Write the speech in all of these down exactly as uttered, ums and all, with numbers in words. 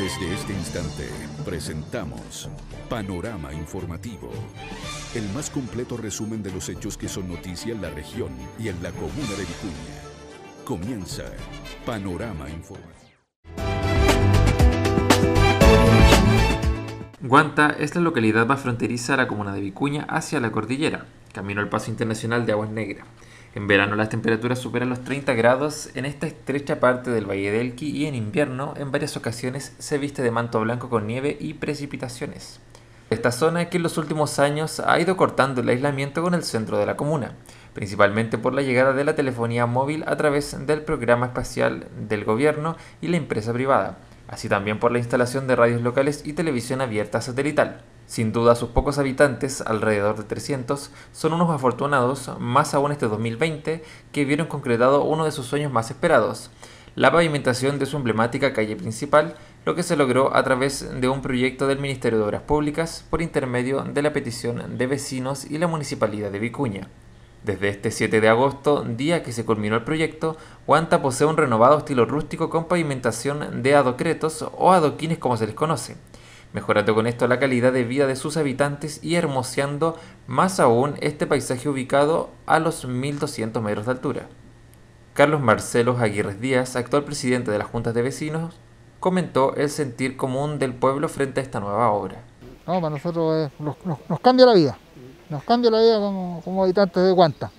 Desde este instante presentamos Panorama Informativo, el más completo resumen de los hechos que son noticia en la región y en la comuna de Vicuña. Comienza Panorama Informativo. Guanta es la localidad más fronteriza de la comuna de Vicuña hacia la cordillera, camino al paso internacional de Aguas Negras. En verano las temperaturas superan los treinta grados en esta estrecha parte del Valle del Elqui y en invierno en varias ocasiones se viste de manto blanco con nieve y precipitaciones. Esta zona que en los últimos años ha ido cortando el aislamiento con el centro de la comuna, principalmente por la llegada de la telefonía móvil a través del programa espacial del gobierno y la empresa privada, así también por la instalación de radios locales y televisión abierta satelital. Sin duda sus pocos habitantes, alrededor de trescientos, son unos afortunados, más aún este dos mil veinte, que vieron concretado uno de sus sueños más esperados, la pavimentación de su emblemática calle principal, lo que se logró a través de un proyecto del Ministerio de Obras Públicas por intermedio de la petición de vecinos y la Municipalidad de Vicuña. Desde este siete de agosto, día que se culminó el proyecto, Guanta posee un renovado estilo rústico con pavimentación de adocretos o adoquines como se les conoce, mejorando con esto la calidad de vida de sus habitantes y hermoseando más aún este paisaje ubicado a los mil doscientos metros de altura. Carlos Marcelo Aguirre Díaz, actual presidente de las juntas de vecinos, comentó el sentir común del pueblo frente a esta nueva obra. No, para nosotros eh, nos, nos, nos cambia la vida, nos cambia la vida como, como habitantes de Guanta.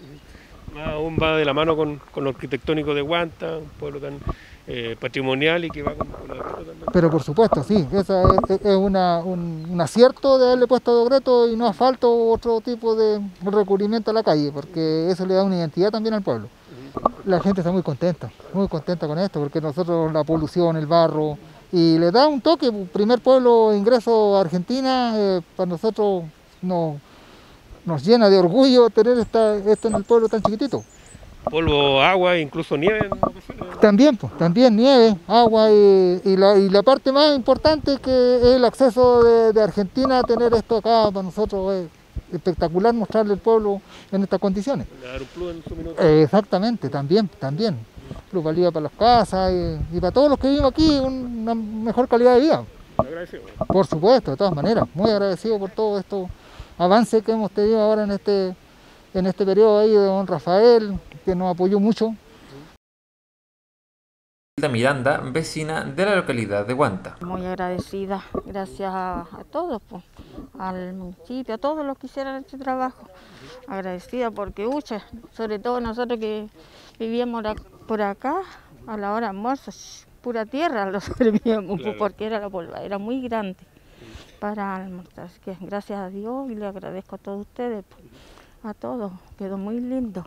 Aún va de la mano con, con lo arquitectónico de Guanta, un pueblo tan eh, patrimonial y que va con, con la también. Pero por supuesto, sí, esa es, es una, un, un acierto de haberle puesto adocreto y no asfalto u otro tipo de recubrimiento a la calle, porque eso le da una identidad también al pueblo. La gente está muy contenta, muy contenta con esto, porque nosotros la polución, el barro, y le da un toque, primer pueblo ingreso a Argentina, eh, para nosotros no, nos llena de orgullo tener esta, esto en el pueblo tan chiquitito. Polvo, agua, incluso nieve. También, pues, también nieve, agua y, y, la, y la parte más importante que es el acceso de, de Argentina a tener esto acá para nosotros es espectacular mostrarle al pueblo en estas condiciones. Dar un plus en su minuto. Eh, exactamente, también, también. Plusvalía para las casas y, y para todos los que vivimos aquí, una mejor calidad de vida. Agradecido. Por supuesto, de todas maneras, muy agradecido por todos estos avances que hemos tenido ahora en este, en este periodo ahí de don Rafael, que nos apoyó mucho. Miranda, vecina de la localidad de Guanta. Muy agradecida, gracias a, a todos, pues, al municipio, a todos los que hicieron este trabajo. Agradecida porque, ucha, sobre todo nosotros que vivíamos por acá, a la hora de almuerzo, pura tierra lo servíamos, claro, porque era la polva, era muy grande para almorzar. Así que gracias a Dios y le agradezco a todos ustedes, pues, a todos, quedó muy lindo.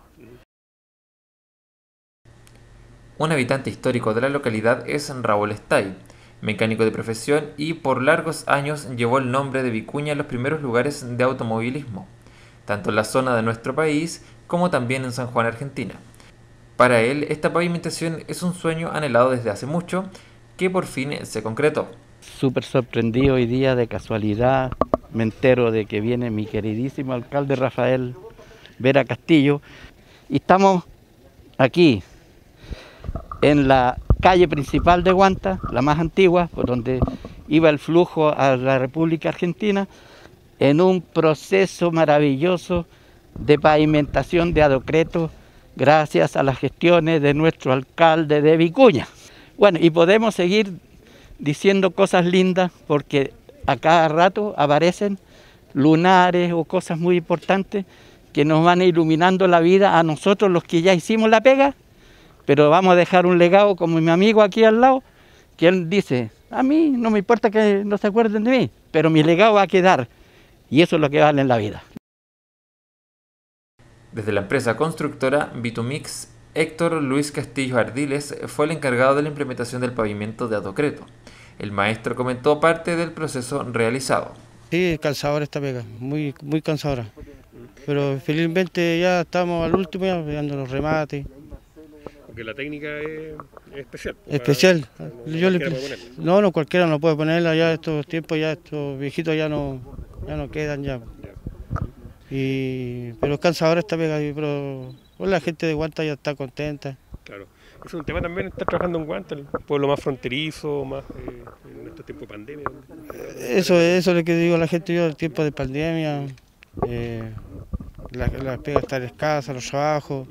Un habitante histórico de la localidad es Raúl Estay, mecánico de profesión y por largos años llevó el nombre de Vicuña en los primeros lugares de automovilismo, tanto en la zona de nuestro país como también en San Juan, Argentina. Para él, esta pavimentación es un sueño anhelado desde hace mucho, que por fin se concretó. Súper sorprendido hoy día, de casualidad, me entero de que viene mi queridísimo alcalde Rafael Vera Castillo, y estamos aquí, en la calle principal de Guanta, la más antigua, por donde iba el flujo a la República Argentina, en un proceso maravilloso de pavimentación de adocreto, gracias a las gestiones de nuestro alcalde de Vicuña. Bueno, y podemos seguir diciendo cosas lindas, porque a cada rato aparecen lunares o cosas muy importantes que nos van iluminando la vida a nosotros los que ya hicimos la pega. Pero vamos a dejar un legado como mi amigo aquí al lado, que él dice, a mí no me importa que no se acuerden de mí, pero mi legado va a quedar, y eso es lo que vale en la vida. Desde la empresa constructora Vitumix, Héctor Luis Castillo Ardiles fue el encargado de la implementación del pavimento de adocreto. El maestro comentó parte del proceso realizado. Sí, cansadora esta pega, muy, muy cansadora, pero felizmente ya estamos al último, ya dando los remates. Porque la técnica es, es especial. Especial. Para, Yo le, no, no, cualquiera no puede ponerla, ya estos tiempos, ya estos viejitos ya no, ya no quedan ya. Y, pero es cansadora esta pega, pero pues la gente de Guanta ya está contenta. Claro, es un tema también estar trabajando en Guanta, el pueblo más fronterizo, más eh, en estos tiempos de pandemia. Eso, eso es lo que digo a la gente yo, el tiempo de pandemia, eh, la, la pega estar escasa, los trabajos.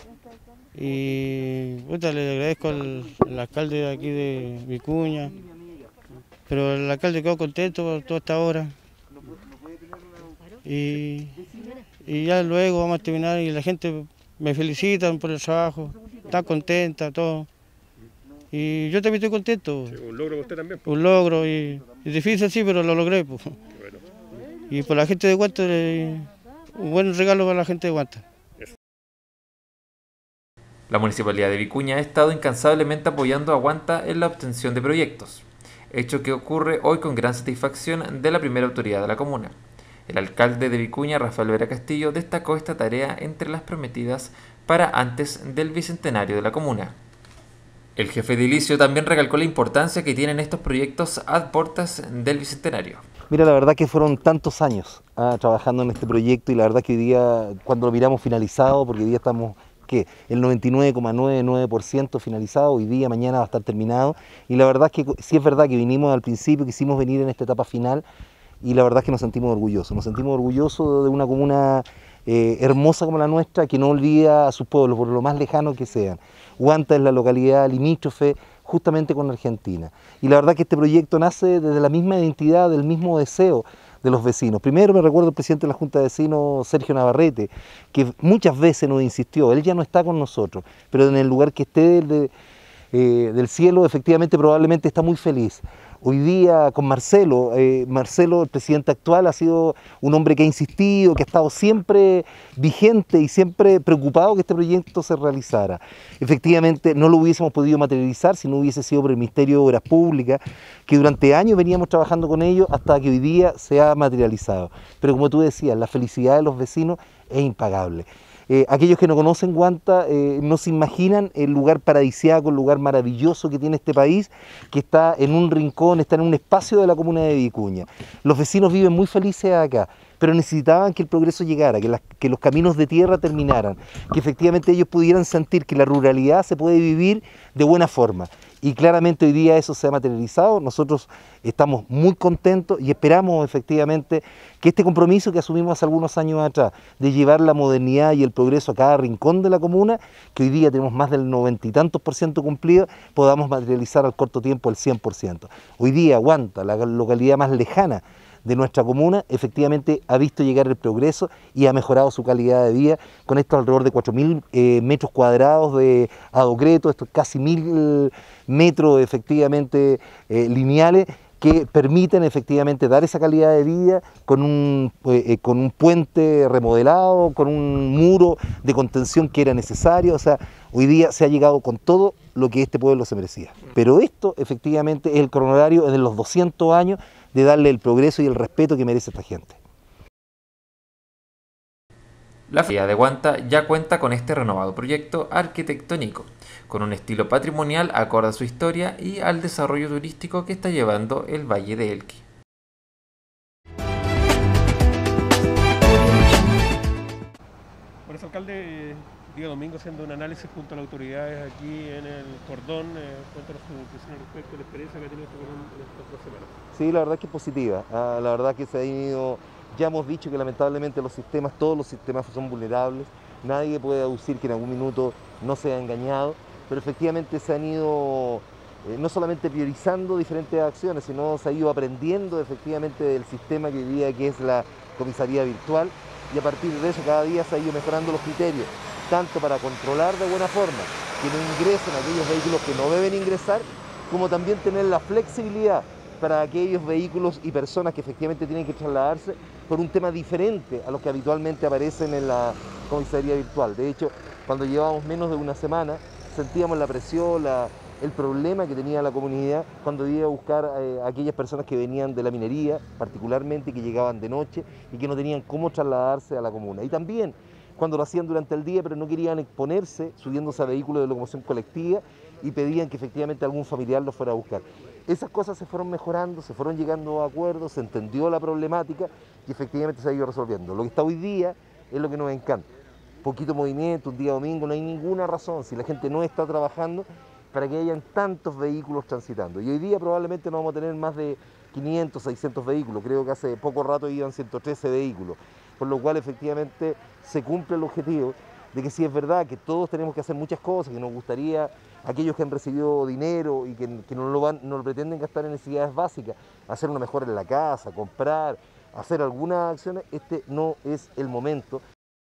Y puta, le agradezco al, al alcalde de aquí de Vicuña, pero el alcalde quedó contento por toda esta hora. Y, y ya luego vamos a terminar y la gente me felicita por el trabajo, está contenta, todo. Y yo también estoy contento. Sí, un logro para usted también. Un logro, y es difícil sí, pero lo logré. Pues. Bueno. Y por la gente de Guanta, un buen regalo para la gente de Guanta. La Municipalidad de Vicuña ha estado incansablemente apoyando a Guanta en la obtención de proyectos, hecho que ocurre hoy con gran satisfacción de la primera autoridad de la comuna. El alcalde de Vicuña, Rafael Vera Castillo, destacó esta tarea entre las prometidas para antes del bicentenario de la comuna. El jefe edilicio también recalcó la importancia que tienen estos proyectos a puertas del bicentenario. Mira, la verdad que fueron tantos años ah, trabajando en este proyecto y la verdad que hoy día, cuando lo miramos finalizado, porque hoy día estamos ¿qué? El noventa y nueve coma noventa y nueve por ciento finalizado, hoy día, mañana va a estar terminado, y la verdad es que sí es verdad que vinimos al principio, quisimos venir en esta etapa final, y la verdad es que nos sentimos orgullosos, nos sentimos orgullosos de una comuna eh, hermosa como la nuestra, que no olvida a sus pueblos, por lo más lejanos que sean. Guanta es la localidad limítrofe justamente con Argentina, y la verdad que este proyecto nace desde la misma identidad, del mismo deseo de los vecinos. Primero me recuerdo el presidente de la Junta de Vecinos, Sergio Navarrete, que muchas veces nos insistió, él ya no está con nosotros, pero en el lugar que esté de, eh, del cielo, efectivamente probablemente está muy feliz. Hoy día con Marcelo, eh, Marcelo, el presidente actual, ha sido un hombre que ha insistido, que ha estado siempre vigente y siempre preocupado que este proyecto se realizara. Efectivamente no lo hubiésemos podido materializar si no hubiese sido por el Ministerio de Obras Públicas, que durante años veníamos trabajando con ellos hasta que hoy día se ha materializado. Pero como tú decías, la felicidad de los vecinos es impagable. Eh, aquellos que no conocen Guanta eh, no se imaginan el lugar paradisíaco, el lugar maravilloso que tiene este país, que está en un rincón, está en un espacio de la comuna de Vicuña. Los vecinos viven muy felices acá, pero necesitaban que el progreso llegara, que, las, que los caminos de tierra terminaran, que efectivamente ellos pudieran sentir que la ruralidad se puede vivir de buena forma. Y claramente hoy día eso se ha materializado, nosotros estamos muy contentos y esperamos efectivamente que este compromiso que asumimos hace algunos años atrás, de llevar la modernidad y el progreso a cada rincón de la comuna, que hoy día tenemos más del noventa y tantos por ciento cumplido, podamos materializar al corto tiempo el cien por ciento. Hoy día Guanta, la localidad más lejana de nuestra comuna, efectivamente ha visto llegar el progreso y ha mejorado su calidad de vida con estos alrededor de cuatro mil eh, metros cuadrados de adocreto, estos casi mil metros efectivamente eh, lineales que permiten efectivamente dar esa calidad de vida con un, eh, con un puente remodelado, con un muro de contención que era necesario. O sea, hoy día se ha llegado con todo lo que este pueblo se merecía. Pero esto efectivamente es el cronorario de los doscientos años de darle el progreso y el respeto que merece esta gente. La Feria de Guanta ya cuenta con este renovado proyecto arquitectónico, con un estilo patrimonial acorde a su historia y al desarrollo turístico que está llevando el Valle de Elqui. Por eso, alcalde, día domingo haciendo un análisis junto a las autoridades aquí en el cordón, eh, cuéntanos su impresión respecto a la experiencia que ha tenido este cordón en estas dos semanas. Sí, la verdad es que es positiva, ah, la verdad que se ha ido, ya hemos dicho que lamentablemente los sistemas, todos los sistemas son vulnerables, nadie puede deducir que en algún minuto no se ha engañado, pero efectivamente se han ido eh, no solamente priorizando diferentes acciones, sino se ha ido aprendiendo efectivamente del sistema que hoy día que es la comisaría virtual, y a partir de eso cada día se ha ido mejorando los criterios, tanto para controlar de buena forma que no ingresen aquellos vehículos que no deben ingresar, como también tener la flexibilidad para aquellos vehículos y personas que efectivamente tienen que trasladarse por un tema diferente a los que habitualmente aparecen en la comisaría virtual. De hecho, cuando llevábamos menos de una semana, sentíamos la presión, la, el problema que tenía la comunidad cuando iba a buscar eh, a aquellas personas que venían de la minería, particularmente que llegaban de noche y que no tenían cómo trasladarse a la comuna. Y también cuando lo hacían durante el día, pero no querían exponerse subiéndose a vehículos de locomoción colectiva y pedían que efectivamente algún familiar los fuera a buscar. Esas cosas se fueron mejorando, se fueron llegando a acuerdos, se entendió la problemática y efectivamente se ha ido resolviendo. Lo que está hoy día es lo que nos encanta. poquito movimiento, un día domingo, no hay ninguna razón, si la gente no está trabajando, para que hayan tantos vehículos transitando. Y hoy día probablemente no vamos a tener más de quinientos, seiscientos vehículos, creo que hace poco rato iban ciento trece vehículos, por lo cual efectivamente se cumple el objetivo de que sí es verdad que todos tenemos que hacer muchas cosas, que nos gustaría, aquellos que han recibido dinero y que, que no, lo van, no lo pretenden gastar en necesidades básicas, hacer una mejora en la casa, comprar, hacer algunas acciones, este no es el momento.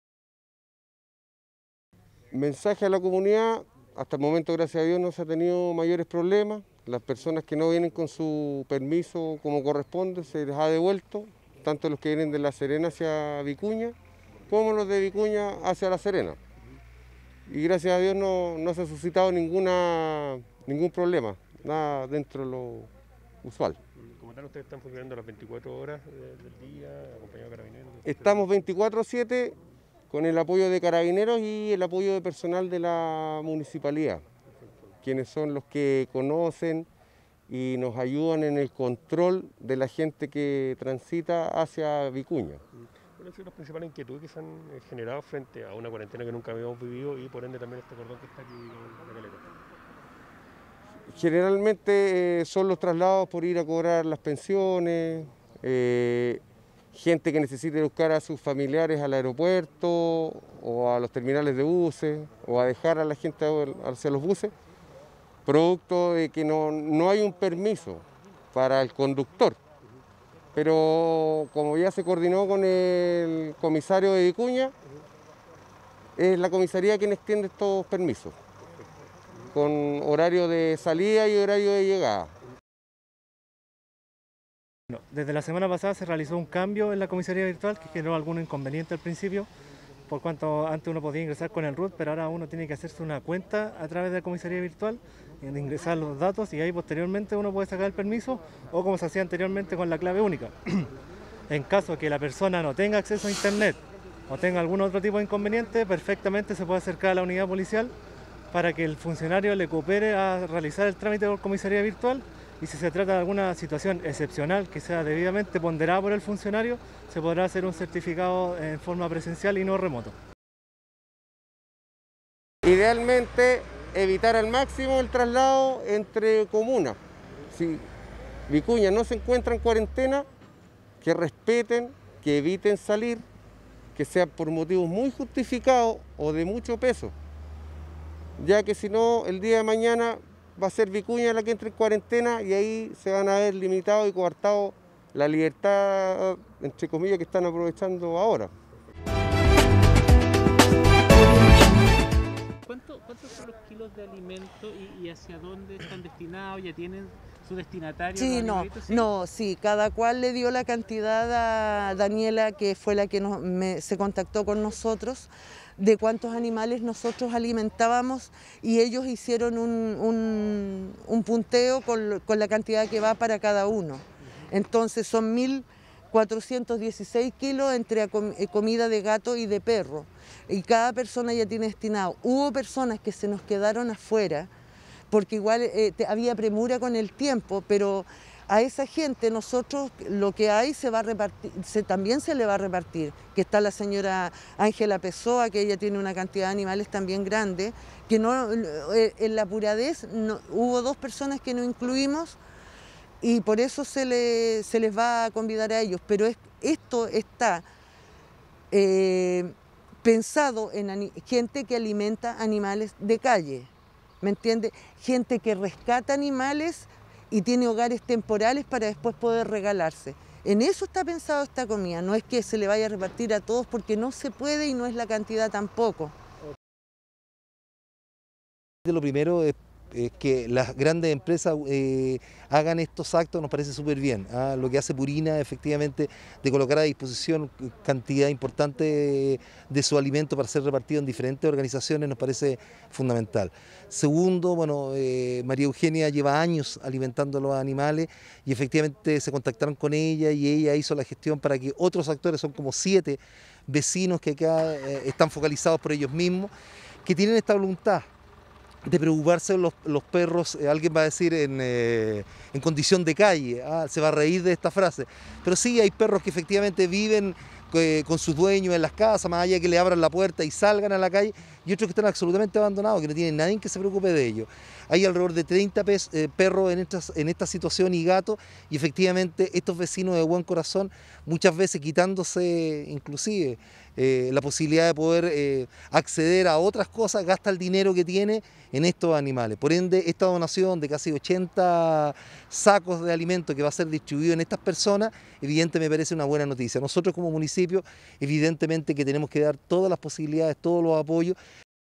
Mensaje a la comunidad, hasta el momento gracias a Dios no se ha tenido mayores problemas, las personas que no vienen con su permiso como corresponde se les ha devuelto, tanto los que vienen de La Serena hacia Vicuña, como los de Vicuña hacia La Serena. Y gracias a Dios no, no se ha suscitado ninguna, ningún problema, nada dentro de lo usual. Como tal, ustedes están funcionando las veinticuatro horas del día, acompañados de carabineros. Estamos veinticuatro siete con el apoyo de carabineros y el apoyo de personal de la municipalidad, quienes son los que conocen y nos ayudan en el control de la gente que transita hacia Vicuña. ¿Cuáles han sido las principales inquietudes que se han generado frente a una cuarentena que nunca habíamos vivido y por ende también este cordón que está aquí en la caleta? Generalmente eh, son los traslados por ir a cobrar las pensiones, eh, gente que necesite buscar a sus familiares al aeropuerto o a los terminales de buses o a dejar a la gente hacia los buses, producto de que no, no hay un permiso para el conductor. Pero como ya se coordinó con el comisario de Vicuña, es la comisaría quien extiende estos permisos, con horario de salida y horario de llegada. Desde la semana pasada se realizó un cambio en la comisaría virtual que generó algún inconveniente al principio, por cuanto antes uno podía ingresar con el R U T, pero ahora uno tiene que hacerse una cuenta a través de la comisaría virtual, ingresar los datos y ahí posteriormente uno puede sacar el permiso, o como se hacía anteriormente con la clave única. En caso de que la persona no tenga acceso a internet o tenga algún otro tipo de inconveniente, perfectamente se puede acercar a la unidad policial para que el funcionario le coopere a realizar el trámite por comisaría virtual, y si se trata de alguna situación excepcional que sea debidamente ponderada por el funcionario, se podrá hacer un certificado en forma presencial y no remoto. Idealmente evitar al máximo el traslado entre comunas. Si Vicuña no se encuentra en cuarentena, que respeten, que eviten salir, que sea por motivos muy justificados o de mucho peso, ya que si no, el día de mañana va a ser Vicuña la que entre en cuarentena y ahí se van a ver limitado y coartado la libertad, entre comillas, que están aprovechando ahora. ¿Cuánto, ¿Cuántos son los kilos de alimento y, y hacia dónde están destinados? ¿Ya tienen su destinatario? Sí, no, ¿sí? no, sí, cada cual le dio la cantidad a Daniela, que fue la que nos, me, se contactó con nosotros, de cuántos animales nosotros alimentábamos, y ellos hicieron un, un, un punteo con, con la cantidad que va para cada uno. Entonces son mil cuatrocientos dieciséis kilos entre comida de gato y de perro, y cada persona ya tiene destinado. Hubo personas que se nos quedaron afuera, porque igual eh, te, había premura con el tiempo, pero a esa gente nosotros lo que hay se va a repartir, se, también se le va a repartir, que está la señora Ángela Pessoa, que ella tiene una cantidad de animales también grande, que no, en la Puradez no, hubo dos personas que no incluimos y por eso se, le, se les va a convidar a ellos, pero es, esto está eh, pensado en gente que alimenta animales de calle, ¿me entiende? Gente que rescata animales y tiene hogares temporales para después poder regalarse. En eso está pensado esta comida, no es que se le vaya a repartir a todos porque no se puede y no es la cantidad tampoco. Lo primero es, es que las grandes empresas eh, hagan estos actos, nos parece súper bien. ¿ah? Lo que hace Purina, efectivamente, de colocar a disposición cantidad importante de, de su alimento para ser repartido en diferentes organizaciones, nos parece fundamental. Segundo, bueno, eh, María Eugenia lleva años alimentando a los animales y efectivamente se contactaron con ella y ella hizo la gestión para que otros actores, son como siete vecinos que acá eh, están focalizados por ellos mismos, que tienen esta voluntad de preocuparse de los, los perros, eh, alguien va a decir en, eh, en condición de calle, ah, se va a reír de esta frase, pero sí hay perros que efectivamente viven eh, con sus dueños en las casas, más allá de que le abran la puerta y salgan a la calle, y otros que están absolutamente abandonados, que no tienen nadie que se preocupe de ellos. Hay alrededor de treinta pes, eh, perros en, estas, en esta situación y gatos, y efectivamente estos vecinos de buen corazón, muchas veces quitándose inclusive eh, la posibilidad de poder eh, acceder a otras cosas, gasta el dinero que tiene en estos animales. Por ende, esta donación de casi ochenta sacos de alimento que va a ser distribuido en estas personas, evidentemente me parece una buena noticia. Nosotros como municipio, evidentemente que tenemos que dar todas las posibilidades, todos los apoyos.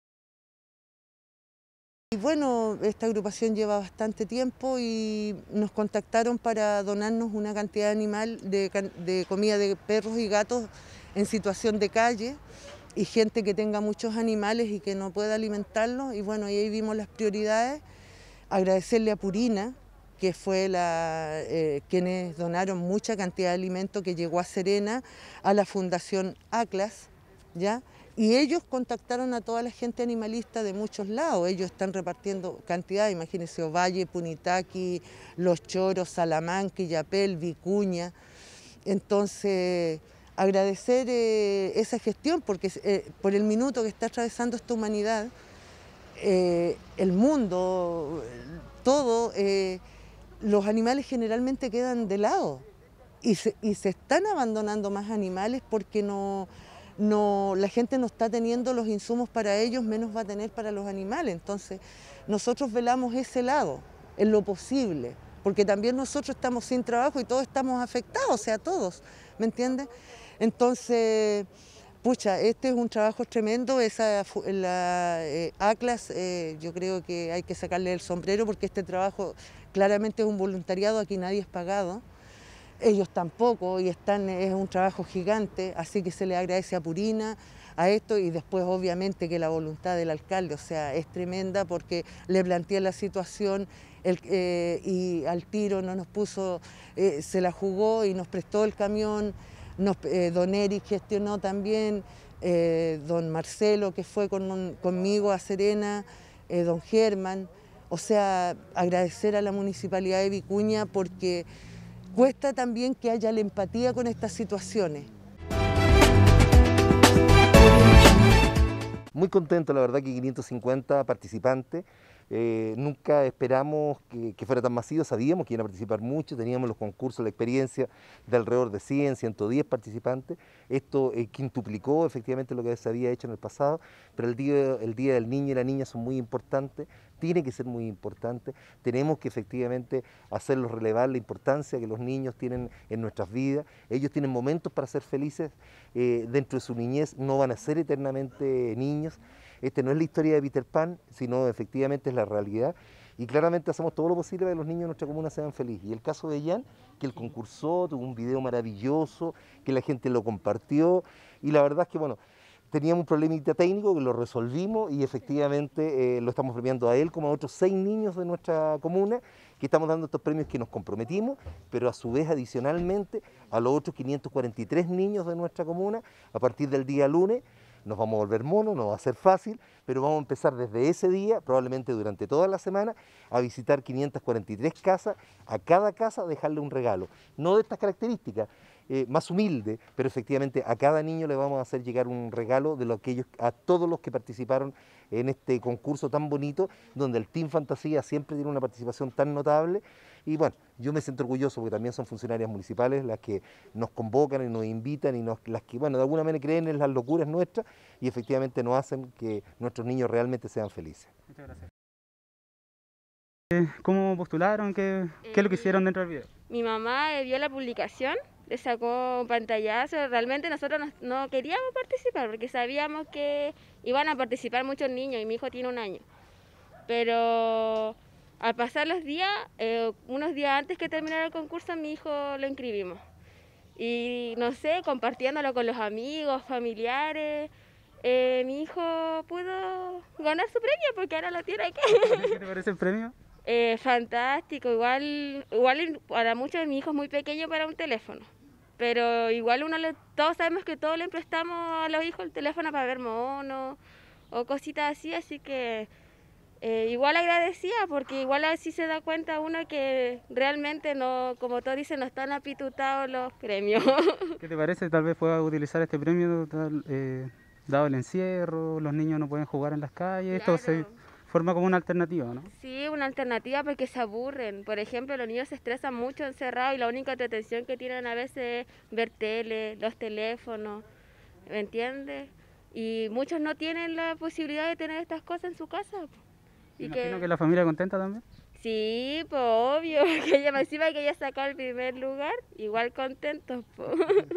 Y bueno, esta agrupación lleva bastante tiempo y nos contactaron para donarnos una cantidad de animal, de, de comida de perros y gatos en situación de calle y gente que tenga muchos animales y que no pueda alimentarlos. Y bueno, ahí vimos las prioridades. Agradecerle a Purina, que fue la, eh, quienes donaron mucha cantidad de alimento que llegó a Serena, a la Fundación Atlas, ¿ya? Y ellos contactaron a toda la gente animalista de muchos lados. Ellos están repartiendo cantidad, imagínense, Ovalle, Punitaqui, Los Choros, Salamanca, Yapel, Vicuña. Entonces, agradecer eh, esa gestión, porque eh, por el minuto que está atravesando esta humanidad, eh, el mundo, todo, eh, los animales generalmente quedan de lado. Y se, y se están abandonando más animales porque no... No, la gente no está teniendo los insumos para ellos, menos va a tener para los animales. Entonces, nosotros velamos ese lado, en lo posible, porque también nosotros estamos sin trabajo y todos estamos afectados, o sea, todos, ¿me entiendes? Entonces, pucha, este es un trabajo tremendo, esa, la eh, Atlas, eh, yo creo que hay que sacarle el sombrero porque este trabajo claramente es un voluntariado, aquí nadie es pagado. Ellos tampoco, y están, es un trabajo gigante, así que se le agradece a Purina, a esto, y después obviamente que la voluntad del alcalde, o sea, es tremenda porque le plantea la situación el, eh, y al tiro no nos puso, eh, se la jugó y nos prestó el camión, nos, eh, don Eric gestionó también, eh, don Marcelo que fue con, conmigo a Serena, eh, don Germán, o sea, agradecer a la Municipalidad de Vicuña porque cuesta también que haya la empatía con estas situaciones. Muy contento, la verdad, que quinientos cincuenta participantes. Eh, nunca esperamos que, que fuera tan masivo, sabíamos que iban a participar mucho, teníamos los concursos, la experiencia de alrededor de cien, ciento diez participantes. Esto eh, quintuplicó efectivamente lo que se había hecho en el pasado, pero el día, el día del niño y la niña son muy importantes, tiene que ser muy importante. Tenemos que efectivamente hacerlos relevar la importancia que los niños tienen en nuestras vidas. Ellos tienen momentos para ser felices eh, dentro de su niñez, no van a ser eternamente niños. Esta no es la historia de Peter Pan, sino efectivamente es la realidad. Y claramente hacemos todo lo posible para que los niños de nuestra comuna sean felices. Y el caso de Jan, que él concursó, tuvo un video maravilloso, que la gente lo compartió. Y la verdad es que, bueno, teníamos un problemita técnico que lo resolvimos y efectivamente eh, lo estamos premiando a él como a otros seis niños de nuestra comuna, que estamos dando estos premios que nos comprometimos, pero a su vez adicionalmente a los otros quinientos cuarenta y tres niños de nuestra comuna, a partir del día lunes. Nos vamos a volver monos, no va a ser fácil, pero vamos a empezar desde ese día, probablemente durante toda la semana, a visitar quinientas cuarenta y tres casas, a cada casa dejarle un regalo, no de estas características, eh, más humilde, pero efectivamente a cada niño le vamos a hacer llegar un regalo de lo que ellos, a todos los que participaron en este concurso tan bonito, donde el Team Fantasía siempre tiene una participación tan notable. Y bueno, yo me siento orgulloso porque también son funcionarias municipales las que nos convocan y nos invitan y nos, las que, bueno, de alguna manera creen en las locuras nuestras y efectivamente nos hacen que nuestros niños realmente sean felices. Muchas gracias. ¿Cómo postularon? ¿Qué, qué es lo que hicieron dentro del video? Mi mamá vio la publicación, le sacó un pantallazo. Realmente nosotros no, no queríamos participar porque sabíamos que iban a participar muchos niños y mi hijo tiene un año. Pero al pasar los días, eh, unos días antes que terminara el concurso, a mi hijo lo inscribimos. Y no sé, compartiéndolo con los amigos, familiares, eh, mi hijo pudo ganar su premio porque ahora lo tiene aquí. ¿Qué te parece el premio? Eh, fantástico, igual, igual para muchos de mis hijos muy pequeño para un teléfono. Pero igual uno le, todos sabemos que todos le prestamos a los hijos el teléfono para ver monos o cositas así, así que eh, igual agradecida, porque igual así se da cuenta uno que realmente no, como todos dicen, no están apitutados los premios. ¿Qué te parece? Tal vez pueda utilizar este premio tal, eh, dado el encierro, los niños no pueden jugar en las calles, Claro. esto se forma como una alternativa, ¿no? Sí, una alternativa porque se aburren. Por ejemplo, los niños se estresan mucho encerrados y la única entretención que tienen a veces es ver tele, los teléfonos, ¿me entiendes? Y muchos no tienen la posibilidad de tener estas cosas en su casa. Me Y imagino que, que la familia contenta también. sí, pues obvio, que ella me encima que ella sacó el primer lugar, igual contentos. Po.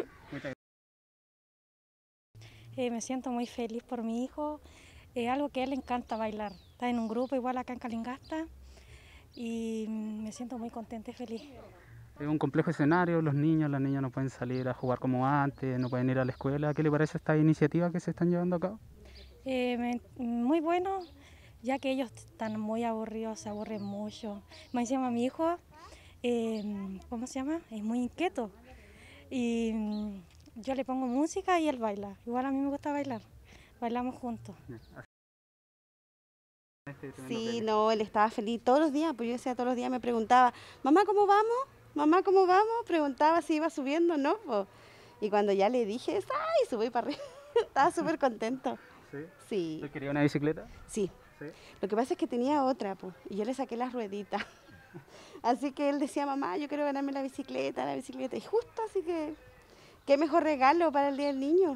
Eh, me siento muy feliz por mi hijo, es algo que a él le encanta bailar. Está en un grupo igual acá en Calingasta y me siento muy contenta y feliz. Es un complejo escenario, los niños, las niñas no pueden salir a jugar como antes, no pueden ir a la escuela. ¿Qué le parece esta iniciativa que se están llevando a cabo? Eh, me- muy bueno, ya que ellos están muy aburridos, se aburren mucho. Me encima mi hijo, eh, ¿cómo se llama? Es muy inquieto y mm, yo le pongo música y él baila. Igual a mí me gusta bailar, bailamos juntos. Sí, no, él estaba feliz todos los días, pues yo decía todos los días, me preguntaba, mamá, ¿cómo vamos? Mamá, ¿cómo vamos? Preguntaba si iba subiendo, ¿no? Po. Y cuando ya le dije, ¡ay! Subí para arriba, estaba súper contento. ¿Sí? Sí. ¿Usted quería una bicicleta? Sí. Sí. Lo que pasa es que tenía otra, pues, y yo le saqué las rueditas. Así que él decía, mamá, yo quiero ganarme la bicicleta, la bicicleta. Y justo, así que, qué mejor regalo para el Día del Niño.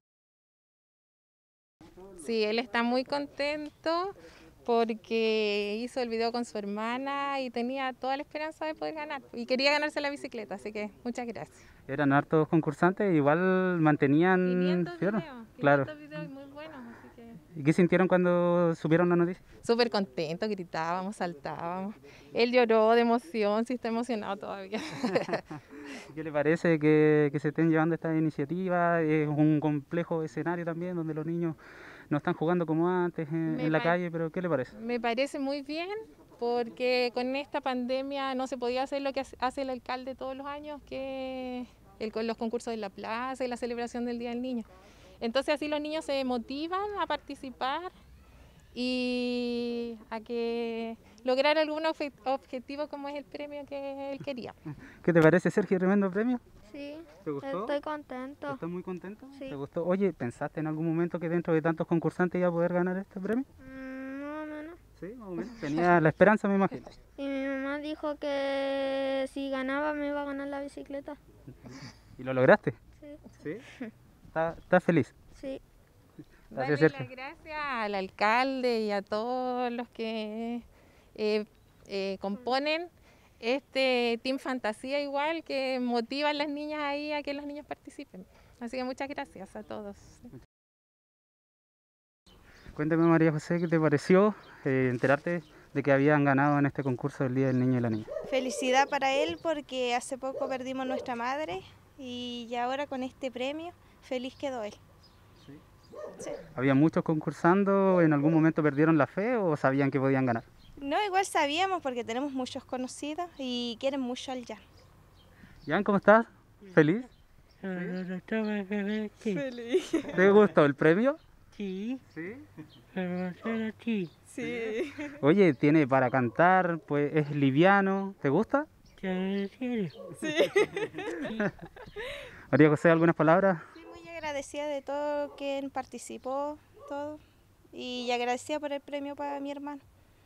Sí, él está muy contento porque hizo el video con su hermana y tenía toda la esperanza de poder ganar. Y quería ganarse la bicicleta, así que muchas gracias. Eran hartos concursantes, igual mantenían... quinientos ¿cierto? videos, Claro. quinientos videos muy buenos, así que... ¿Y qué sintieron cuando supieron la noticia? Súper contento, gritábamos, saltábamos. Él lloró de emoción, sí está emocionado todavía. ¿Qué le parece que, que se estén llevando esta iniciativa? Es un complejo escenario también donde los niños no están jugando como antes en, Me en la pa- calle, pero ¿qué le parece? Me parece muy bien porque con esta pandemia no se podía hacer lo que hace- hace el alcalde todos los años, que el, con los concursos de la plaza y la celebración del Día del Niño. Entonces así los niños se motivan a participar y a que lograr algún obje- objetivo como es el premio que él quería. ¿Qué te parece, Sergio? ¿Tremendo premio? Sí, ¿Te gustó? estoy contento. ¿Estás muy contento? Sí. ¿Te gustó? Oye, ¿pensaste en algún momento que dentro de tantos concursantes iba a poder ganar este premio? Mm, Más o menos. Sí, más o menos. Tenía la esperanza, me imagino. Y mi mamá dijo que si ganaba me iba a ganar la bicicleta. ¿Y lo lograste? Sí. ¿Sí? ¿Estás estás feliz? Sí. Gracias, Darle Sergio. las gracias al alcalde y a todos los que eh, eh, componen este Team Fantasía igual, que motivan a las niñas ahí a que los niños participen. Así que muchas gracias a todos. Cuéntame, María José, ¿qué te pareció eh, enterarte de que habían ganado en este concurso del Día del Niño y la Niña? Felicidad para él porque hace poco perdimos nuestra madre y ahora con este premio feliz quedó él. Sí. ¿Había muchos concursando? ¿En algún momento perdieron la fe o sabían que podían ganar? No, igual sabíamos porque tenemos muchos conocidos y quieren mucho al Jan. Jan, ¿cómo estás? ¿Feliz? Feliz. ¿Te gustó el premio? Sí. ¿Sí? Sí. Sí. Oye, tiene para cantar, pues es liviano. ¿Te gusta? Sí. María José, ¿algunas palabras? Muy agradecida de todo quien participó, todo. Y agradecida por el premio para mi hermano.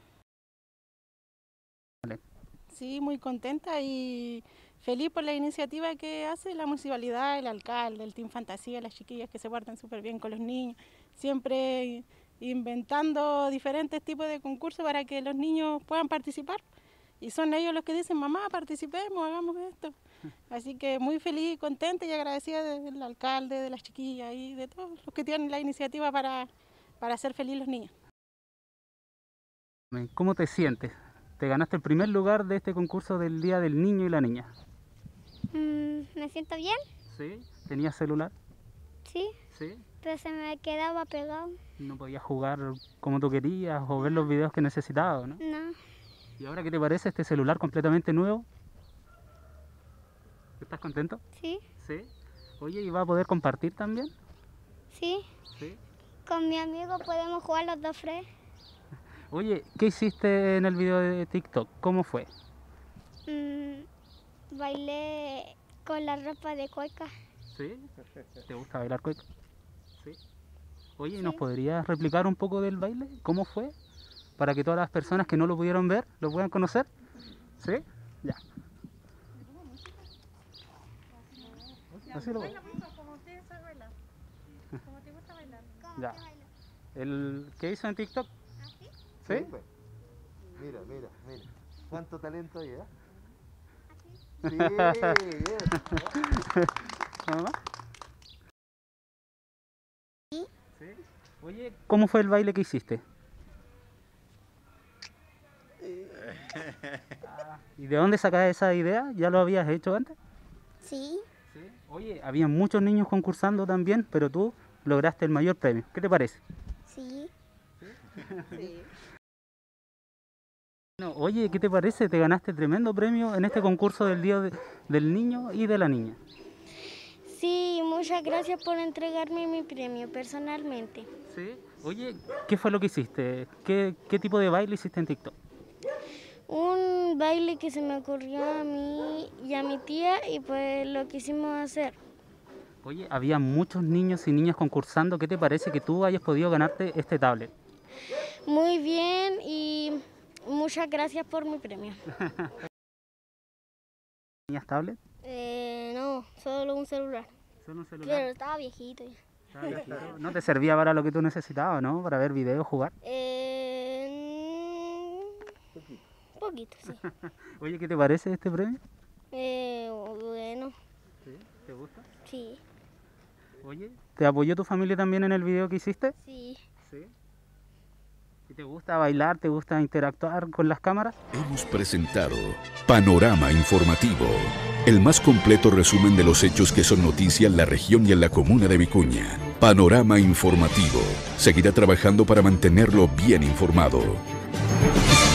Sí, muy contenta y feliz por la iniciativa que hace la municipalidad, el alcalde, el Team Fantasía, las chiquillas que se portan súper bien con los niños, siempre inventando diferentes tipos de concursos para que los niños puedan participar. Y son ellos los que dicen, mamá, participemos, hagamos esto. Así que muy feliz y contenta y agradecida del alcalde, de las chiquillas y de todos los que tienen la iniciativa para, para hacer feliz los niños. ¿Cómo te sientes? Te ganaste el primer lugar de este concurso del Día del Niño y la Niña. Mm, me siento bien, ¿Sí? ¿Tenías celular? sí, ¿Sí? pero se me quedaba pegado. ¿No podías jugar como tú querías o ver los videos que necesitabas, no? No, ¿Y ahora qué te parece este celular completamente nuevo? ¿Estás contento? sí, Sí. Oye, ¿y va a poder compartir también? sí. Sí. Con mi amigo podemos jugar los dos fres. Oye, ¿qué hiciste en el video de TikTok? ¿Cómo fue? Mm, bailé con la ropa de cueca. ¿Sí? ¿Te gusta bailar cueca? Sí. Oye, Sí. ¿nos podrías replicar un poco del baile? ¿Cómo fue? Para que todas las personas que no lo pudieron ver, lo puedan conocer. ¿Sí? Ya. Así lo Baila mucho, como usted sabe bailar. Como te gusta bailar. Ya. ¿El qué hizo en TikTok? ¿Sí? pues. Mira, mira, mira. ¿Cuánto talento hay, eh? Sí, bien. ¿Mamá? ¿Sí? Oye, ¿cómo fue el baile que hiciste? ¿Y de dónde sacas esa idea? ¿Ya lo habías hecho antes? Sí. Oye, había muchos niños concursando también, pero tú lograste el mayor premio. ¿Qué te parece? Sí. Sí. No, oye, ¿qué te parece? Te ganaste tremendo premio en este concurso del Día de- del Niño y de la Niña. Sí, muchas gracias por entregarme mi premio personalmente. Sí. Oye, ¿qué fue lo que hiciste? ¿Qué, qué tipo de baile hiciste en TikTok? Un baile que se me ocurrió a mí y a mi tía y pues lo quisimos hacer. Oye, había muchos niños y niñas concursando. ¿Qué te parece que tú hayas podido ganarte este tablet? Muy bien y muchas gracias por mi premio. ¿Tenías tablet? Eh, no, solo un celular. Solo un celular. Claro, estaba viejito ya. Estaba viejito. ¿No te servía para lo que tú necesitabas, no? Para ver videos, jugar. Eh, mm, poquito, sí. Oye, ¿qué te parece este premio? Eh, bueno, ¿Sí? ¿Te gusta? sí, Oye, ¿te apoyó tu familia también en el video que hiciste? sí. Sí. ¿Y te gusta bailar? ¿Te gusta interactuar con las cámaras? Hemos presentado Panorama Informativo, el más completo resumen de los hechos que son noticia en la región y en la comuna de Vicuña. Panorama Informativo seguirá trabajando para mantenerlo bien informado.